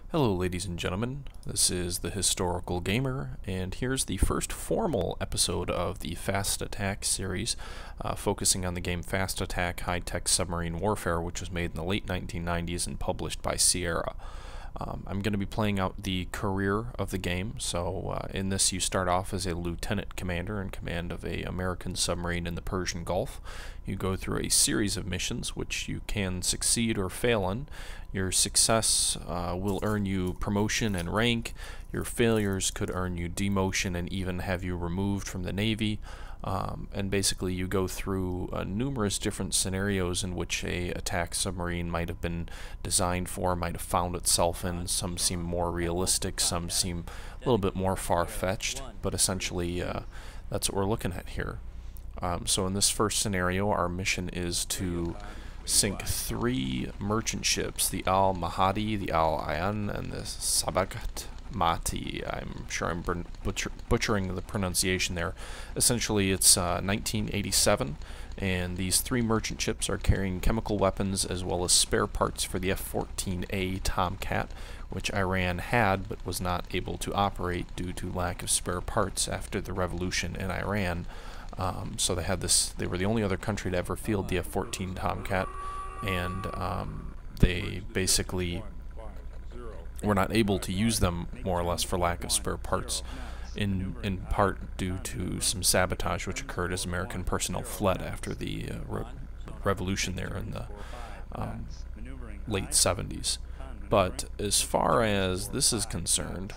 Hello ladies and gentlemen, this is the Historical Gamer, and here's the first formal episode of the Fast Attack series, focusing on the game Fast Attack High-Tech Submarine Warfare, which was made in the late 1990s and published by Sierra. I'm going to be playing out the career of the game, so in this you start off as a lieutenant commander in command of an American submarine in the Persian Gulf. You go through a series of missions which you can succeed or fail in. Your success will earn you promotion and rank. Your failures could earn you demotion and even have you removed from the Navy. And basically you go through numerous different scenarios in which a attack submarine might have been designed for, might have found itself in. Some seem more realistic, some seem a little bit more far-fetched, but essentially that's what we're looking at here. So in this first scenario, our mission is to sink 3 merchant ships, the Al-Mahdi, the Al-Ayan, and the Sabakat Mati. I'm sure I'm butchering the pronunciation there. Essentially, it's 1987, and these 3 merchant ships are carrying chemical weapons as well as spare parts for the F-14A Tomcat, which Iran had but was not able to operate due to lack of spare parts after the revolution in Iran. So they had this. They were the only other country to ever field the F-14 Tomcat, and they basically were not able to use them, more or less, for lack of spare parts, in part due to some sabotage which occurred as American personnel fled after the revolution there in the late 70s. But as far as this is concerned,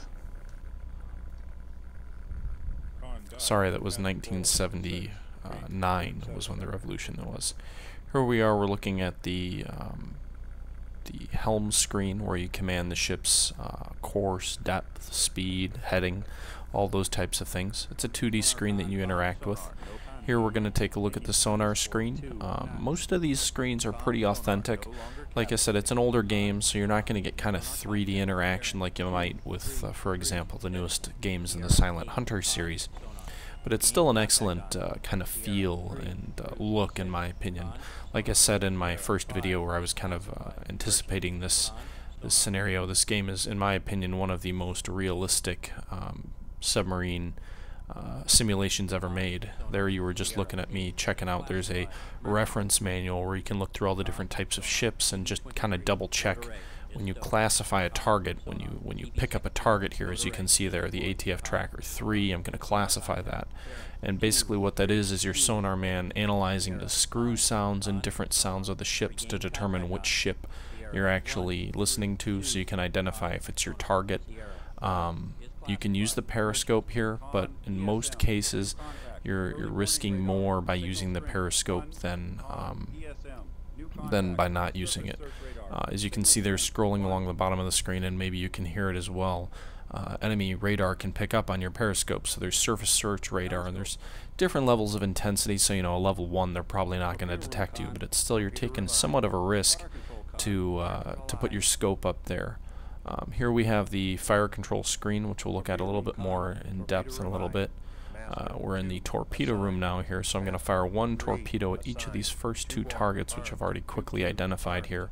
sorry, that was 1979 was when the revolution was. Here we are, we're looking at the helm screen where you command the ship's course, depth, speed, heading, all those types of things. It's a 2D screen that you interact with. Here we're going to take a look at the sonar screen. Most of these screens are pretty authentic. Like I said, it's an older game, so you're not going to get kind of 3D interaction like you might with, for example, the newest games in the Silent Hunter series. But it's still an excellent kind of feel and look, in my opinion. Like I said in my first video where I was kind of anticipating this scenario, this game is, in my opinion, one of the most realistic submarine simulations ever made. There you were just looking at me checking out. There's a reference manual where you can look through all the different types of ships and just kind of double check when you classify a target. When you pick up a target here, as you can see there, the ATF Tracker 3, I'm going to classify that. And basically what that is your sonar man analyzing the screw sounds and different sounds of the ships to determine which ship you're actually listening to, so you can identify if it's your target. You can use the periscope here, but in most cases you're risking more by using the periscope than by not using it. As you can see, they're scrolling along the bottom of the screen, and maybe you can hear it as well. Enemy radar can pick up on your periscope, so there's surface search radar, and there's different levels of intensity. So, you know, a level 1, they're probably not going to detect you, but it's still, you're taking somewhat of a risk to put your scope up there. Here we have the fire control screen, which we'll look at a little bit more in depth in a little bit. We're in the torpedo room now here, so I'm going to fire 1 torpedo at each of these first 2 targets, which I've already quickly identified here.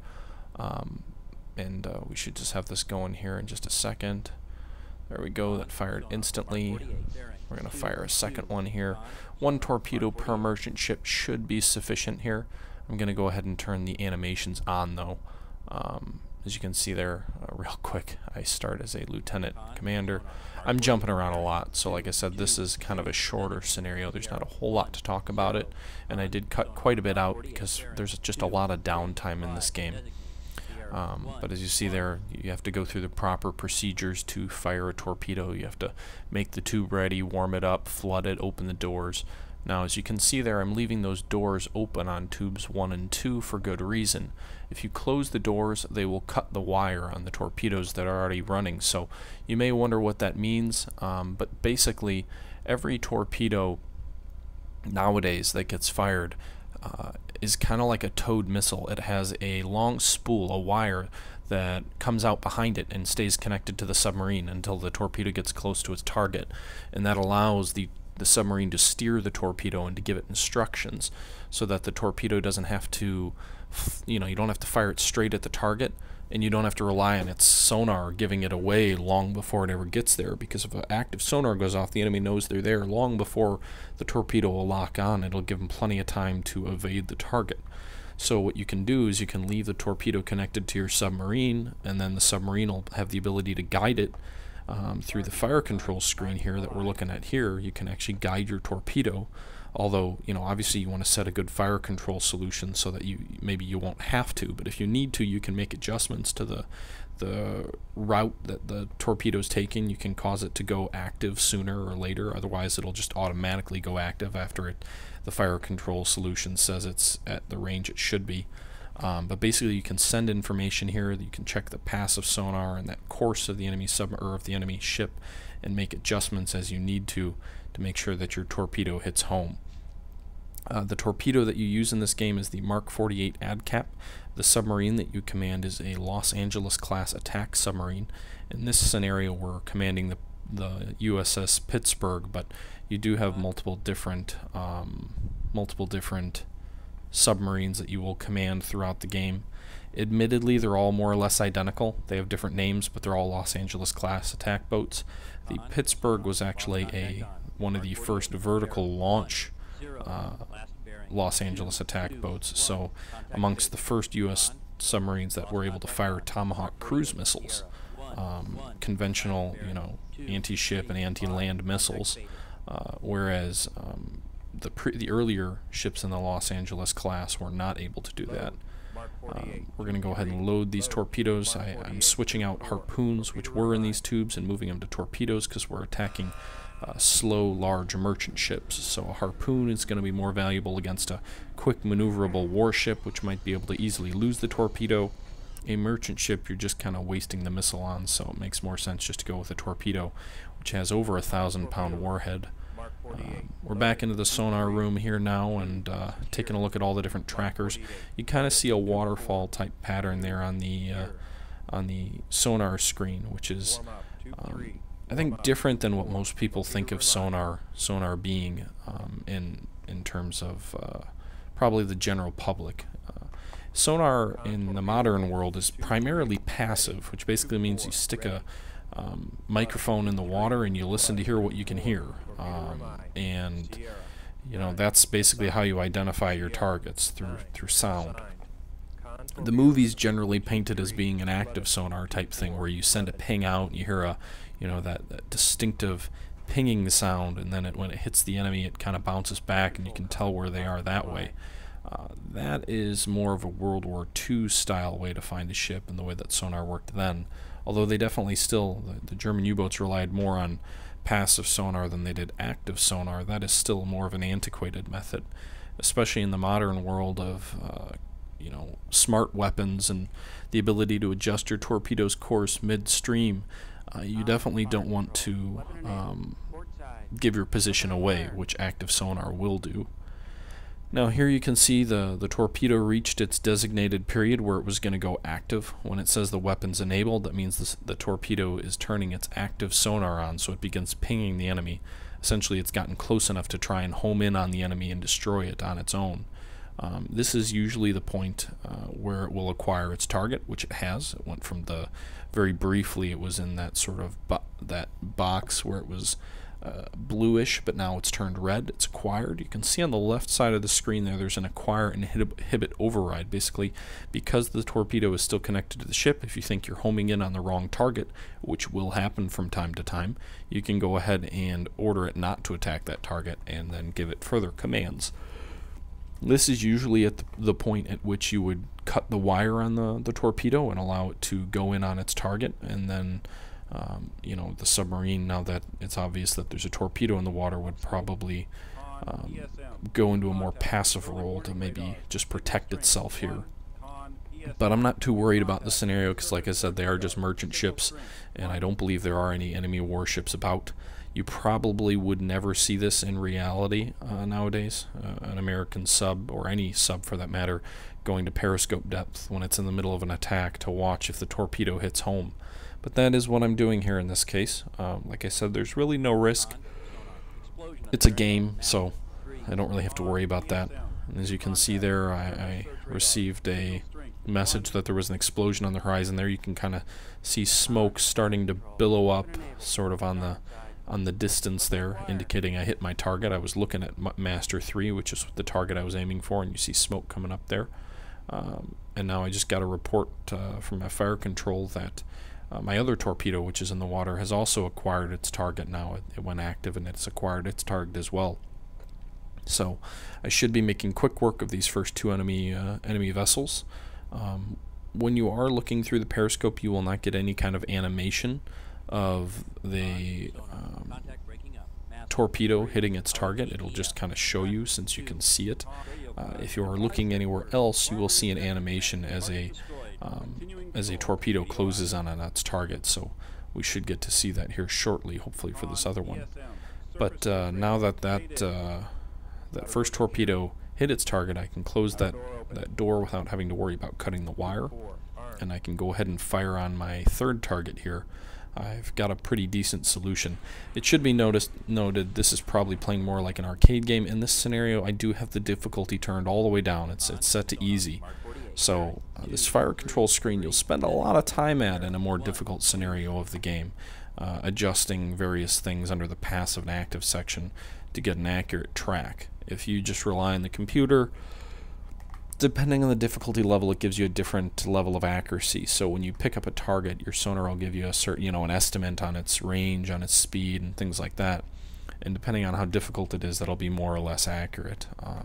We should just have this going here in just a second. There we go, that fired instantly. We're going to fire a second one here. 1 torpedo per merchant ship should be sufficient here. I'm going to go ahead and turn the animations on, though. As you can see there, real quick, I start as a lieutenant commander. I'm jumping around a lot, so like I said, this is kind of a shorter scenario. There's not a whole lot to talk about it, and I did cut quite a bit out because there's just a lot of downtime in this game. But as you see there, you have to go through the proper procedures to fire a torpedo. You have to make the tube ready, warm it up, flood it, open the doors. Now, as you can see there, I'm leaving those doors open on tubes 1 and 2 for good reason. If you close the doors, they will cut the wire on the torpedoes that are already running. So you may wonder what that means, but basically every torpedo nowadays that gets fired is kind of like a towed missile. It has a long spool, a wire, that comes out behind it and stays connected to the submarine until the torpedo gets close to its target, and that allows the submarine to steer the torpedo and to give it instructions so that the torpedo doesn't have to, you don't have to fire it straight at the target. and you don't have to rely on its sonar giving it away long before it ever gets there, because if an active sonar goes off, the enemy knows they're there long before the torpedo will lock on. It'll give them plenty of time to evade the target. So what you can do is you can leave the torpedo connected to your submarine, and then the submarine will have the ability to guide it through the fire control screen here that we're looking at here. You can actually guide your torpedo, although, you know, obviously you want to set a good fire control solution so that maybe you won't have to, but if you need to, you can make adjustments to the route that the torpedo is taking. You can cause it to go active sooner or later, otherwise it'll just automatically go active after the fire control solution says it's at the range it should be. But basically you can send information here. You can check the passive sonar and that course of the enemy of the enemy ship and make adjustments as you need to make sure that your torpedo hits home. The torpedo that you use in this game is the Mark 48 ADCAP. The submarine that you command is a Los Angeles class attack submarine. In this scenario we're commanding the USS Pittsburgh, but you do have multiple different submarines that you will command throughout the game. Admittedly, they're all more or less identical. They have different names, but they're all Los Angeles class attack boats. The Pittsburgh was actually one of the first vertical launch Los Angeles attack boats, so amongst the first U.S. submarines that were able to fire Tomahawk cruise missiles, conventional, you know, anti-ship and anti-land missiles, whereas the earlier ships in the Los Angeles class were not able to do that. We're going to go ahead and load these torpedoes. I'm switching out harpoons, which were in these tubes, and moving them to torpedoes because we're attacking slow, large merchant ships. So a harpoon is going to be more valuable against a quick, maneuverable warship, which might be able to easily lose the torpedo. A merchant ship, you're just kind of wasting the missile on, so it makes more sense just to go with a torpedo, which has over 1,000-pound warhead. We're back into the sonar room here now and taking a look at all the different trackers. You kind of see a waterfall type pattern there on the sonar screen, which is I think different than what most people think of sonar being in terms of probably the general public. Sonar in the modern world is primarily passive, which basically means you stick a microphone in the water and you listen to hear what you can hear, and you know, that's basically how you identify your targets, through sound. The movie's generally painted as being an active sonar type thing, where you send a ping out and you hear that distinctive pinging sound, and then when it hits the enemy it kind of bounces back and you can tell where they are that way. That is more of a World War II style way to find a ship, and the way that sonar worked then. Although they definitely still, the German U-boats relied more on passive sonar than they did active sonar. That is still more of an antiquated method, especially in the modern world of smart weapons and the ability to adjust your torpedo's course midstream. You definitely don't want to give your position away, which active sonar will do. Now here you can see the torpedo reached its designated period where it was going to go active. When it says the weapon's enabled, that means the torpedo is turning its active sonar on, so it begins pinging the enemy. Essentially it's gotten close enough to try and home in on the enemy and destroy it on its own. This is usually the point where it will acquire its target, which it has. It went from very briefly it was in that sort of that box where it was bluish, but now it's turned red. It's acquired. You can see on the left side of the screen there's an acquire and inhibit override. Basically, because the torpedo is still connected to the ship, if you think you're homing in on the wrong target, which will happen from time to time, you can go ahead and order it not to attack that target and then give it further commands. This is usually at the point at which you would cut the wire on the torpedo and allow it to go in on its target, and then the submarine, now that it's obvious that there's a torpedo in the water, would probably go into a more passive role to maybe just protect itself here. But I'm not too worried about the scenario because, like I said, they are just merchant ships, and I don't believe there are any enemy warships about. You probably would never see this in reality nowadays, an American sub, or any sub for that matter, going to periscope depth when it's in the middle of an attack to watch if the torpedo hits home. But that is what I'm doing here in this case. Like I said, there's really no risk. It's a game, so I don't really have to worry about that. And as you can see there, I received a message that there was an explosion on the horizon there. You can kind of see smoke starting to billow up sort of on the distance there, indicating I hit my target. I was looking at Master 3, which is the target I was aiming for, and you see smoke coming up there. And now I just got a report from my fire control that my other torpedo, which is in the water, has also acquired its target now. It went active and it's acquired its target as well. So I should be making quick work of these first two enemy vessels. When you are looking through the periscope, you will not get any kind of animation of the torpedo hitting its target. It'll just kind of show you since you can see it. If you are looking anywhere else, you will see an animation as a torpedo closes on its target. So we should get to see that here shortly, hopefully for this other one. But now that first torpedo hit its target, I can close that door without having to worry about cutting the wire, and I can go ahead and fire on my third target here. I've got a pretty decent solution. It should be noted this is probably playing more like an arcade game. In this scenario, I do have the difficulty turned all the way down. It's set to easy. So this fire control screen you'll spend a lot of time at in a more difficult scenario of the game, adjusting various things under the passive and active section to get an accurate track. If you just rely on the computer, depending on the difficulty level, it gives you a different level of accuracy. So when you pick up a target, your sonar will give you a certain, an estimate on its range, on its speed, and things like that. And depending on how difficult it is, that'll be more or less accurate.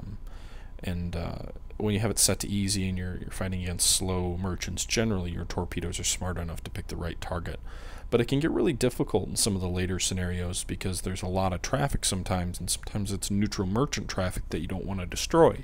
When you have it set to easy and you're fighting against slow merchants, generally your torpedoes are smart enough to pick the right target. But it can get really difficult in some of the later scenarios because there's a lot of traffic sometimes, and sometimes it's neutral merchant traffic that you don't want to destroy.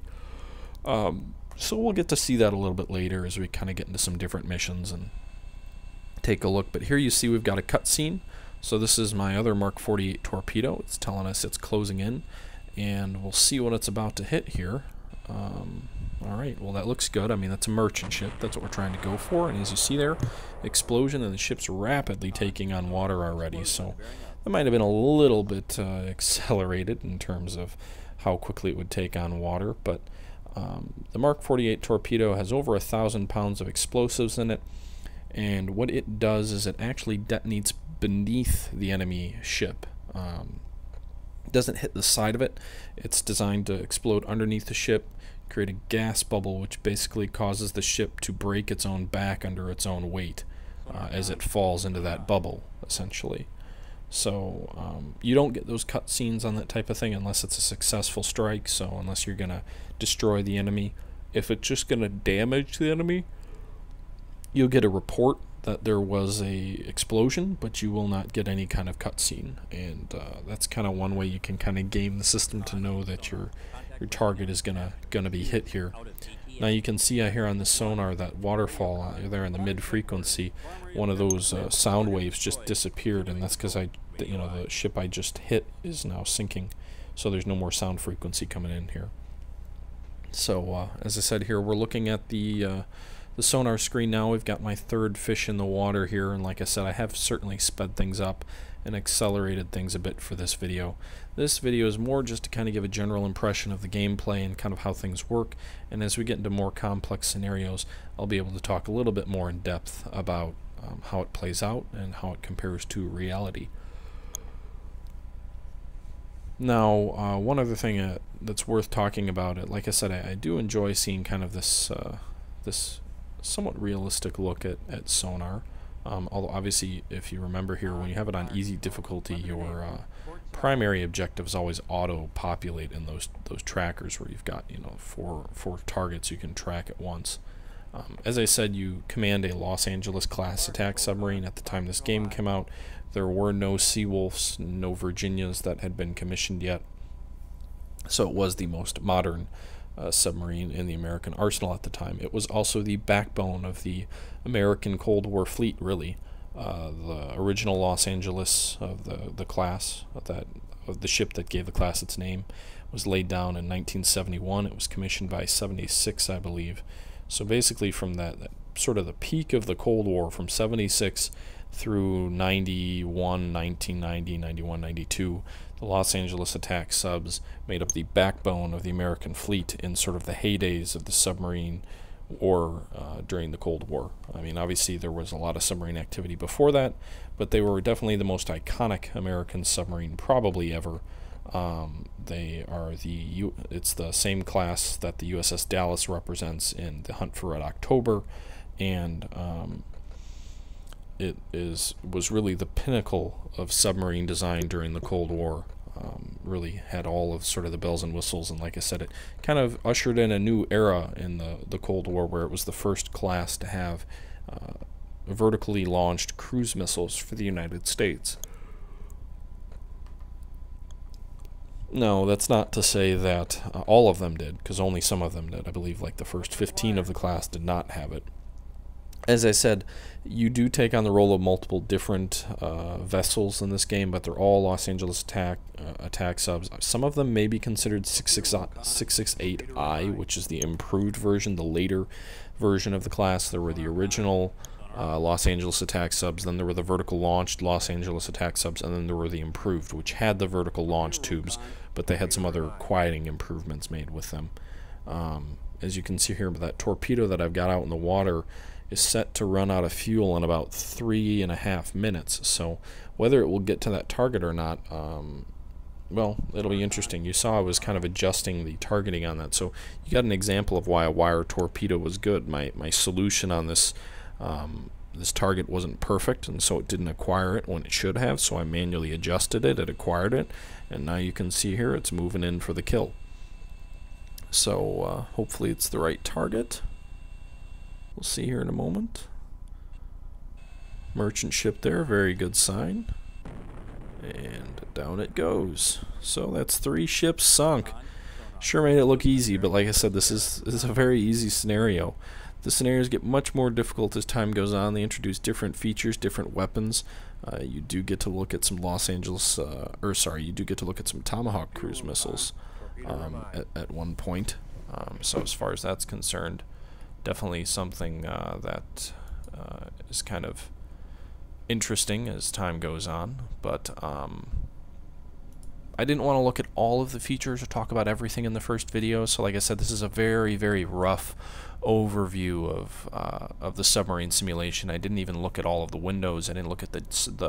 So we'll get to see that a little bit later as we kind of get into some different missions and take a look. But here you see we've got a cutscene. So this is my other Mark 48 torpedo. It's telling us it's closing in, and we'll see what it's about to hit here. Alright, well that looks good. I mean, that's a merchant ship. That's what we're trying to go for. And as you see there, explosion, and the ship's rapidly taking on water already. So that might have been a little bit accelerated in terms of how quickly it would take on water. But the Mark 48 torpedo has over 1,000 pounds of explosives in it. And what it does is it actually detonates beneath the enemy ship. It doesn't hit the side of it. It's designed to explode underneath the ship, create a gas bubble, which basically causes the ship to break its own back under its own weight as it falls into that bubble, essentially. So you don't get those cutscenes on that type of thing unless it's a successful strike, so unless you're going to destroy the enemy. If it's just going to damage the enemy, you'll get a report that there was a explosion, but you will not get any kind of cutscene. And that's kind of one way you can kind of game the system to know that your target is gonna be hit here. Now you can see here on the sonar that waterfall there in the mid frequency, one of those sound waves just disappeared, and that's because the ship I just hit is now sinking, so there's no more sound frequency coming in here. So as I said here, we're looking at the sonar screen now. We've got my third fish in the water here, and like I said, I have certainly sped things up and accelerated things a bit for this video. This video is more just to kind of give a general impression of the gameplay and kind of how things work, and as we get into more complex scenarios, I'll be able to talk a little bit more in depth about how it plays out and how it compares to reality. Now, one other thing that's worth talking about, like I said, I do enjoy seeing kind of this somewhat realistic look at sonar. Although obviously, if you remember here, when you have it on easy difficulty, your primary objective is always auto-populate in those trackers where you've got four targets you can track at once. As I said, you command a Los Angeles class attack submarine. At the time this game came out, there were no Seawolves, no Virginias that had been commissioned yet, so it was the most modern submarine in the American arsenal at the time. It was also the backbone of the American Cold War fleet, really. The original Los Angeles of the class, of the ship that gave the class its name, was laid down in 1971. It was commissioned by 76, I believe. So basically from that sort of the peak of the Cold War, from 76 through 91, 1990, 91, 92, the Los Angeles attack subs made up the backbone of the American fleet in sort of the heydays of the submarine war during the Cold War. I mean, obviously there was a lot of submarine activity before that, but they were definitely the most iconic American submarine probably ever. They are it's the same class that the USS Dallas represents in the Hunt for Red October, and it was really the pinnacle of submarine design during the Cold War. Really had all of sort of the bells and whistles, and like I said, it kind of ushered in a new era in the Cold War, where it was the first class to have vertically launched cruise missiles for the United States. No, that's not to say that all of them did, because only some of them did. I believe like the first 15 of the class did not have it. As I said, you do take on the role of multiple different vessels in this game, but they're all Los Angeles attack subs. Some of them may be considered 668I, which is the improved version, the later version of the class. There were the original Los Angeles attack subs, then there were the vertical launched Los Angeles attack subs, and then there were the improved, which had the vertical launch tubes, but they had some other quieting improvements made with them. As you can see here, that torpedo that I've got out in the water is set to run out of fuel in about 3.5 minutes. So whether it will get to that target or not, well, it'll be interesting. You saw I was kind of adjusting the targeting on that, so you got an example of why a wire torpedo was good. My solution on this this target wasn't perfect, and so it didn't acquire it when it should have, so I manually adjusted it. It acquired it, and now you can see here it's moving in for the kill. So hopefully it's the right target. We'll see here in a moment. Merchant ship there, very good sign. And down it goes. So that's 3 ships sunk. Sure made it look easy, but like I said, this is a very easy scenario. The scenarios get much more difficult as time goes on. They introduce different features, different weapons. You do get to look at some you do get to look at some Tomahawk cruise missiles at one point. So as far as that's concerned, definitely something that is kind of interesting as time goes on, but I didn't want to look at all of the features or talk about everything in the first video, so like I said, this is a very, very rough overview of the submarine simulation. I didn't even look at all of the windows. I didn't look at the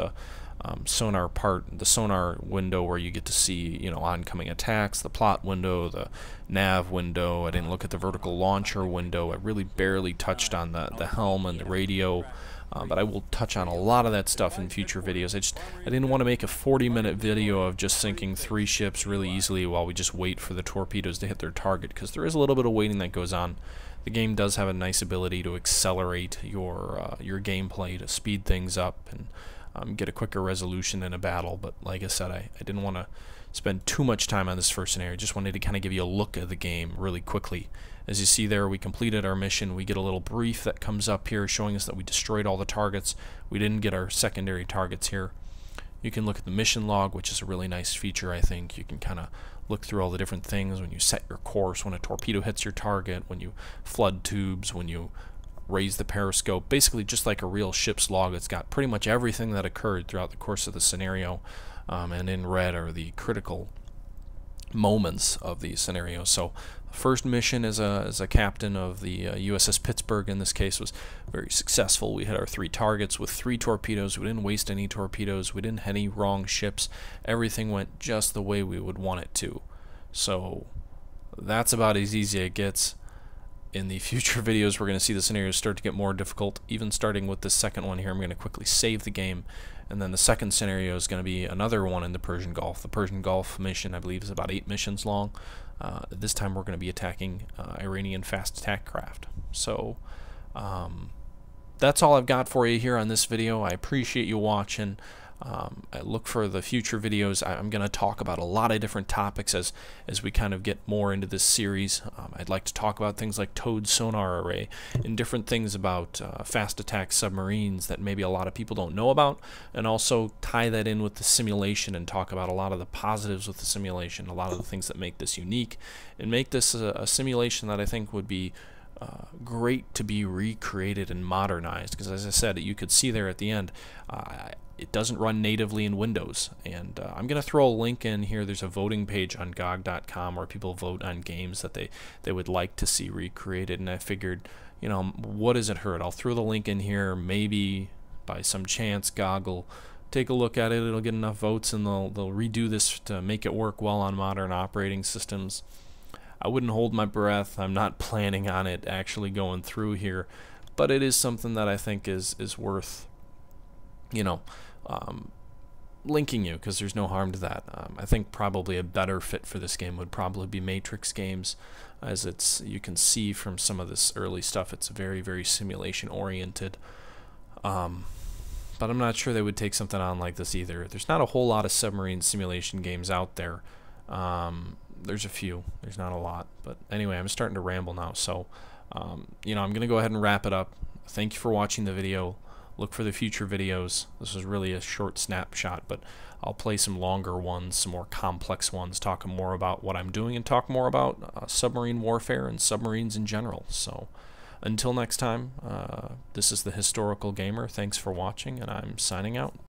sonar window where you get to see, you know, oncoming attacks, the plot window, the nav window. I didn't look at the vertical launcher window. I really barely touched on the helm and the radio. But I will touch on a lot of that stuff in future videos. I didn't want to make a 40-minute video of just sinking 3 ships really easily while we just wait for the torpedoes to hit their target, because there is a little bit of waiting that goes on. The game does have a nice ability to accelerate your gameplay, to speed things up and get a quicker resolution in a battle. But like I said, I didn't want to spend too much time on this first scenario. Just wanted to kind of give you a look at the game really quickly. As you see there, we completed our mission. We get a little brief that comes up here showing us that we destroyed all the targets. We didn't get our secondary targets here. You can look at the mission log, which is a really nice feature, I think. You can kind of look through all the different things when you set your course, when a torpedo hits your target, when you flood tubes, when you raise the periscope. Basically just like a real ship's log. It's got pretty much everything that occurred throughout the course of the scenario, and in red are the critical moments of the scenario. So first mission as a captain of the USS Pittsburgh, in this case, was very successful. We hit our 3 targets with 3 torpedoes. We didn't waste any torpedoes. We didn't hit any wrong ships. Everything went just the way we would want it to. So that's about as easy as it gets. In the future videos, we're going to see the scenarios start to get more difficult, even starting with the second one here. I'm going to quickly save the game, and then the second scenario is going to be another one in the Persian Gulf. The Persian Gulf mission, I believe, is about 8 missions long. This time we're going to be attacking Iranian fast attack craft. So that's all I've got for you here on this video. I appreciate you watching. I look for the future videos. I'm going to talk about a lot of different topics as we kind of get more into this series. I'd like to talk about things like towed sonar array and different things about fast attack submarines that maybe a lot of people don't know about, and also tie that in with the simulation and talk about a lot of the positives with the simulation, a lot of the things that make this unique, and make this a simulation that I think would be great to be recreated and modernized, because as I said, you could see there at the end, it doesn't run natively in Windows. And I'm going to throw a link in here. There's a voting page on GOG.com where people vote on games that they would like to see recreated, and I figured, you know, what does it hurt? I'll throw the link in here. Maybe by some chance GOG will take a look at it, it'll get enough votes, and they'll redo this to make it work well on modern operating systems. I wouldn't hold my breath. I'm not planning on it actually going through here, but it is something that I think is worth, you know, linking you, because there's no harm to that. I think probably a better fit for this game would probably be Matrix games, as it's, you can see from some of this early stuff, it's very, very simulation oriented. But I'm not sure they would take something on like this either. There's not a whole lot of submarine simulation games out there. There's a few. There's not a lot. But anyway, I'm starting to ramble now. So, you know, I'm going to go ahead and wrap it up. Thank you for watching the video. Look for the future videos. This was really a short snapshot, but I'll play some longer ones, some more complex ones, talking more about what I'm doing and talk more about submarine warfare and submarines in general. So until next time, this is the Historical Gamer. Thanks for watching, and I'm signing out.